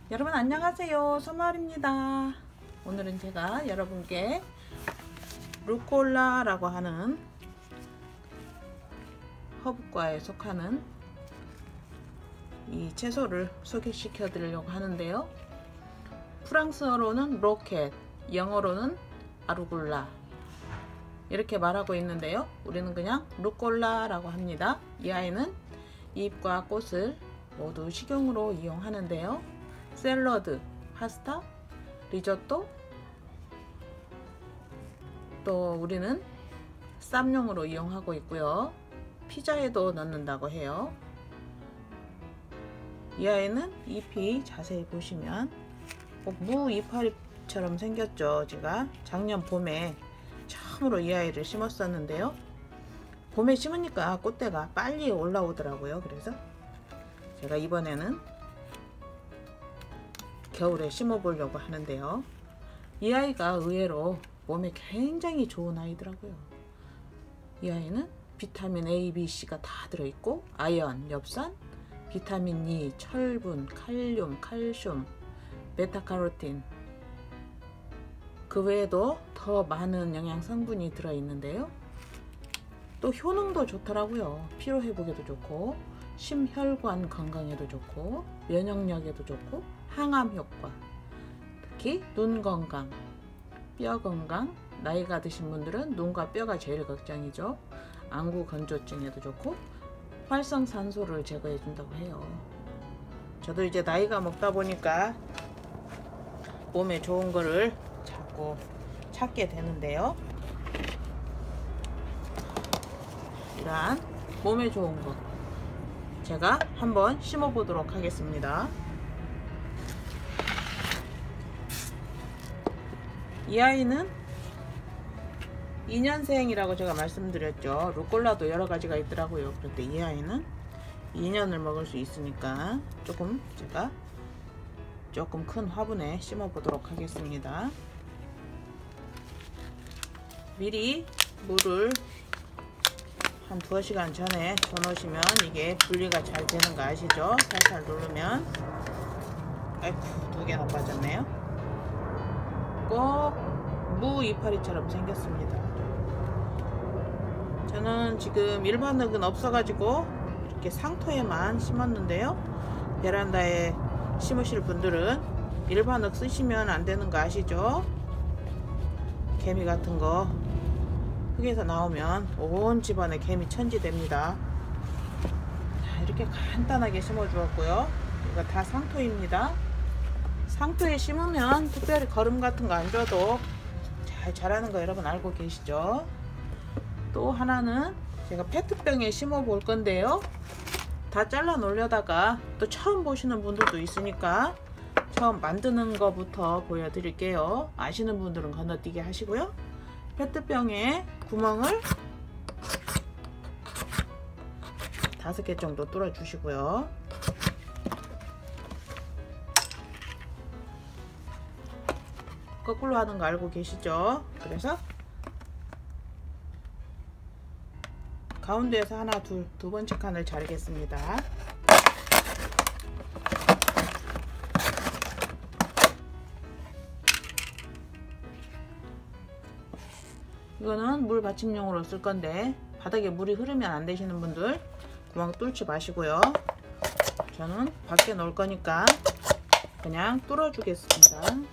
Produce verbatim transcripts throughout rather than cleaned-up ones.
여러분 안녕하세요, 소마을입니다. 오늘은 제가 여러분께 루꼴라라고 하는 허브과에 속하는 이 채소를 소개시켜 드리려고 하는데요. 프랑스어로는 로켓, 영어로는 아루굴라 이렇게 말하고 있는데요. 우리는 그냥 루꼴라라고 합니다. 이 아이는 잎과 꽃을 모두 식용으로 이용하는데요. 샐러드, 파스타, 리조또, 또 우리는 쌈용으로 이용하고 있고요. 피자에도 넣는다고 해요. 이 아이는 잎이 자세히 보시면 꼭 무 이파리처럼 생겼죠. 제가 작년 봄에 처음으로 이 아이를 심었었는데요. 봄에 심으니까 꽃대가 빨리 올라오더라고요. 그래서 제가 이번에는 겨울에 심어 보려고 하는데요. 이 아이가 의외로 몸에 굉장히 좋은 아이더라고요. 이 아이는 비타민 A, B, C가 다 들어있고 아연, 엽산, 비타민 E, 철분, 칼륨, 칼슘, 베타카로틴, 그 외에도 더 많은 영양 성분이 들어있는데요. 또 효능도 좋더라고요. 피로회복에도 좋고 심혈관 건강에도 좋고 면역력에도 좋고 항암 효과, 특히 눈 건강, 뼈 건강, 나이가 드신 분들은 눈과 뼈가 제일 걱정이죠. 안구 건조증에도 좋고 활성산소를 제거해 준다고 해요. 저도 이제 나이가 먹다 보니까 몸에 좋은 거를 자꾸 찾게 되는데요. 이러한 몸에 좋은 거 제가 한번 심어 보도록 하겠습니다. 이 아이는 이 년생이라고 제가 말씀드렸죠. 루꼴라도 여러 가지가 있더라고요. 그런데 이 아이는 이 년을 먹을 수 있으니까 조금 제가 조금 큰 화분에 심어 보도록 하겠습니다. 미리 물을 한 두어 시간 전에 줘 놓으시면 이게 분리가 잘 되는 거 아시죠? 살살 누르면, 아이쿠, 두 개나 빠졌네요. 꼭 무 이파리처럼 생겼습니다. 저는 지금 일반 흙은 없어가지고 이렇게 상토에만 심었는데요. 베란다에 심으실 분들은 일반 흙 쓰시면 안 되는 거 아시죠? 개미 같은 거 흙에서 나오면 온 집안에 개미 천지 됩니다. 자, 이렇게 간단하게 심어 주었고요. 이거 다 상토입니다. 상토에 심으면 특별히 거름 같은 거 안 줘도 잘 자라는 거 여러분 알고 계시죠? 또 하나는 제가 페트병에 심어 볼 건데요. 다 잘라 놓으려다가 또 처음 보시는 분들도 있으니까 처음 만드는 거부터 보여드릴게요. 아시는 분들은 건너뛰게 하시고요. 페트병에 구멍을 다섯 개 정도 뚫어 주시고요. 거꾸로 하는 거 알고 계시죠? 그래서 가운데에서 하나, 둘, 두 번째 칸을 자르겠습니다. 이거는 물 받침용으로 쓸 건데 바닥에 물이 흐르면 안 되시는 분들 구멍 뚫지 마시고요. 저는 밖에 놓을 거니까 그냥 뚫어 주겠습니다.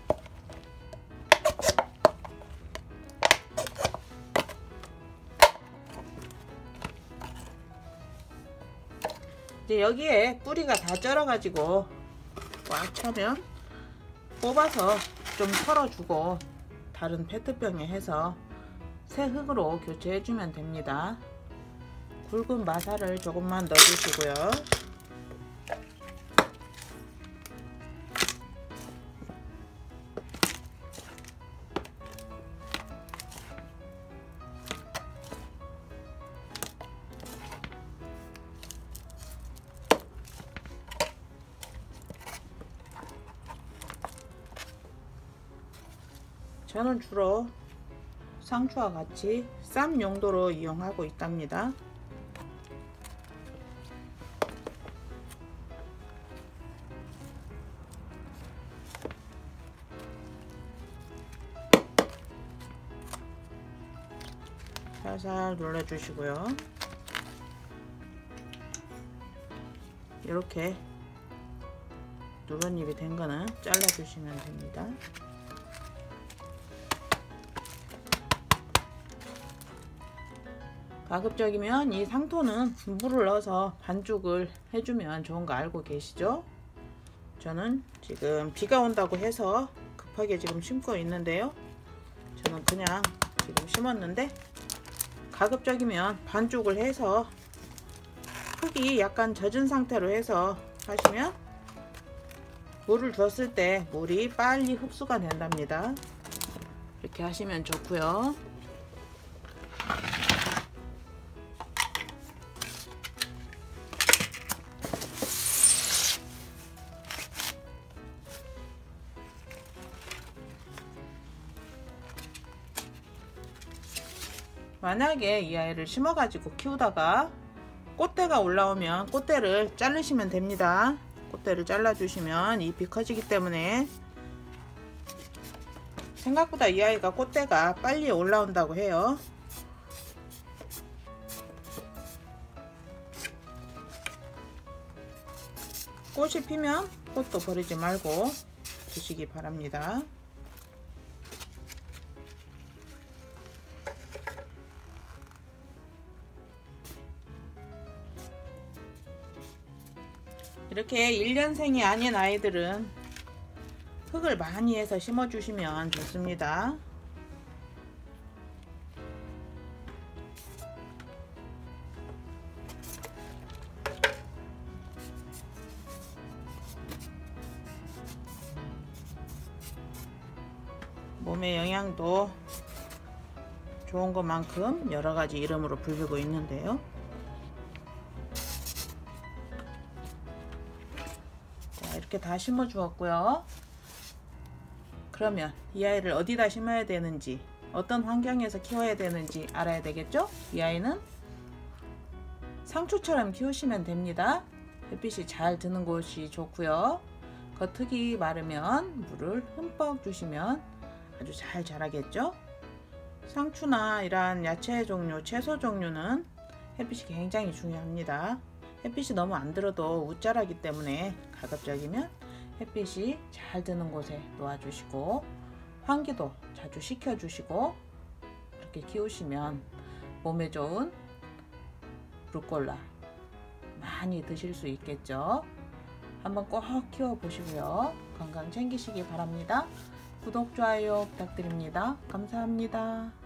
이제 여기에 뿌리가 다 쩔어 가지고 꽉 차면 뽑아서 좀 털어주고 다른 페트병에 해서 새 흙으로 교체해 주면 됩니다. 굵은 마사를 조금만 넣어 주시고요. 저는 주로 상추와 같이 쌈 용도로 이용하고 있답니다. 살살 눌러주시고요. 이렇게 누런잎이 된 거는 잘라주시면 됩니다. 가급적이면 이 상토는 물을 넣어서 반죽을 해주면 좋은 거 알고 계시죠? 저는 지금 비가 온다고 해서 급하게 지금 심고 있는데요. 저는 그냥 지금 심었는데 가급적이면 반죽을 해서 흙이 약간 젖은 상태로 해서 하시면 물을 줬을 때 물이 빨리 흡수가 된답니다. 이렇게 하시면 좋고요. 만약에 이 아이를 심어 가지고 키우다가 꽃대가 올라오면 꽃대를 자르시면 됩니다. 꽃대를 잘라 주시면 잎이 커지기 때문에 생각보다 이 아이가 꽃대가 빨리 올라온다고 해요. 꽃이 피면 꽃도 버리지 말고 주시기 바랍니다. 이렇게 일 년생이 아닌 아이들은 흙을 많이 해서 심어 주시면 좋습니다. 몸의 영양도 좋은 것만큼 여러가지 이름으로 불리고 있는데요. 이렇게 다 심어 주었고요. 그러면 이 아이를 어디다 심어야 되는지, 어떤 환경에서 키워야 되는지 알아야 되겠죠? 이 아이는 상추처럼 키우시면 됩니다. 햇빛이 잘 드는 곳이 좋고요. 겉흙이 마르면 물을 흠뻑 주시면 아주 잘 자라겠죠? 상추나 이러한 야채 종류, 채소 종류는 햇빛이 굉장히 중요합니다. 햇빛이 너무 안 들어도 웃자라기 때문에 가급적이면 햇빛이 잘 드는 곳에 놓아주시고 환기도 자주 시켜주시고 이렇게 키우시면 몸에 좋은 루꼴라 많이 드실 수 있겠죠. 한번 꼭 키워보시고요. 건강 챙기시기 바랍니다. 구독, 좋아요 부탁드립니다. 감사합니다.